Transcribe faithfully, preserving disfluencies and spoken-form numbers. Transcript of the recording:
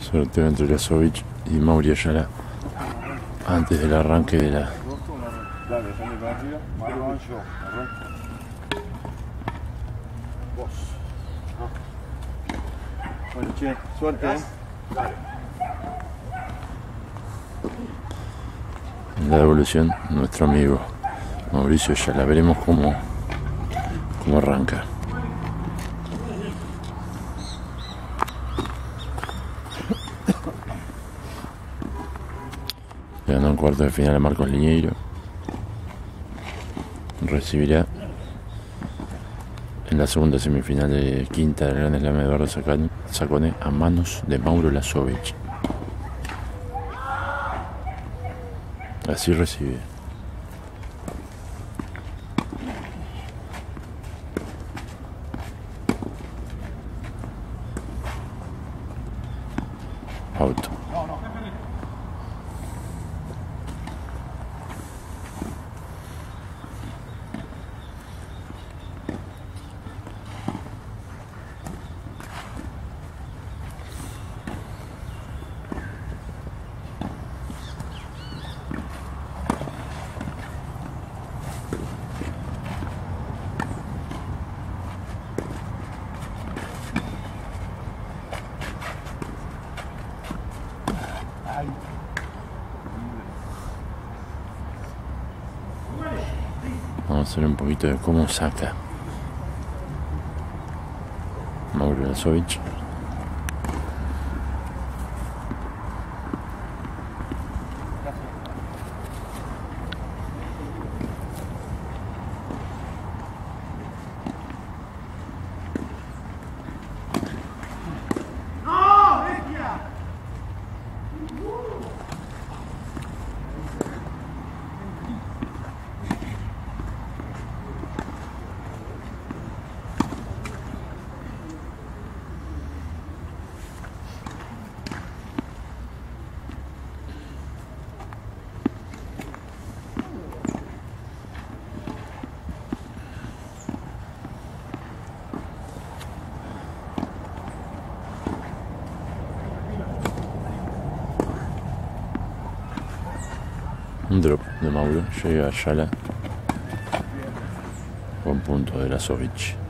Sorteo entre Lazovic y Mauri Ayala antes del arranque de la... Bueno, che, suerte, ¿eh? En la devolución, nuestro amigo Mauricio Ayala. Veremos cómo, cómo arranca. Llegando en cuarto de final a Marcos Liñeiro. Recibirá en la segunda semifinal de quinta del Gran Slam de Eduardo Zaccone a manos de Mauro Lazovic. Así recibe. Out. Vamos a hacer un poquito de cómo saca Mauro Lazovic. Un drop de Mauro, llega Ayala. Buen punto de Lazovic.